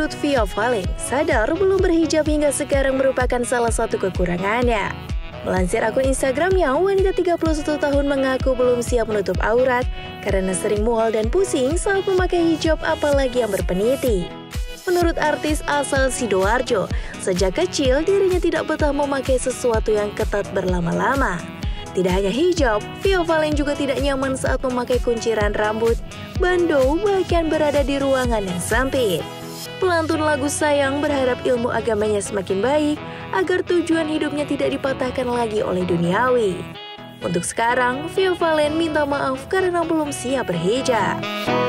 Menurut Via Valen, sadar belum berhijab hingga sekarang merupakan salah satu kekurangannya. Melansir akun Instagramnya, wanita 31 tahun mengaku belum siap menutup aurat karena sering mual dan pusing saat memakai hijab apalagi yang berpeniti. Menurut artis asal Sidoarjo, sejak kecil dirinya tidak betah memakai sesuatu yang ketat berlama-lama. Tidak hanya hijab, Via Valen juga tidak nyaman saat memakai kunciran rambut, bandeau, bahkan berada di ruangan yang sempit. Pelantun lagu Sayang berharap ilmu agamanya semakin baik agar tujuan hidupnya tidak dipatahkan lagi oleh duniawi. Untuk sekarang, Via Valen minta maaf karena belum siap berhijab.